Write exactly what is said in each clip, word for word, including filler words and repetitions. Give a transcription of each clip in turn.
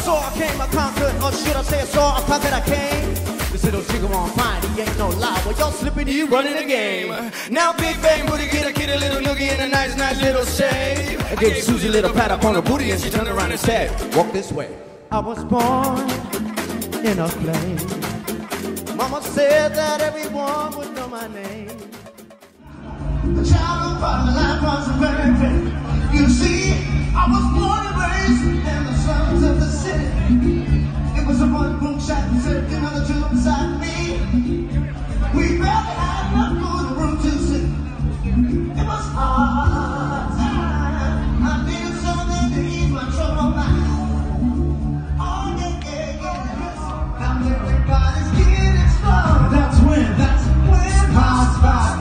saw I came, I conquered, or should I say I saw, I conquered, I came. This little jigger on fine, he ain't no lie. Well, y'all slipping, you running the game. Now Big Bang Booty get a kid a little noogie and a nice, nice little shave. I gave Susie a little pat up on her booty and she turned around and said, walk this way. I was born in a place. Mama said that everyone would know my name. The child of my life was very great. You see, I was born and raised in the slums of the city. It was a one boom shack and said another two beside me. We barely had enough food in the room to sit. It was hard time. I needed something to ease my troubled mind. Oh yeah, yeah, yeah. Now everybody's getting slow. That's when, that's when my spot.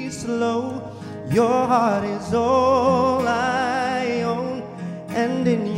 Your heart is all I own, and in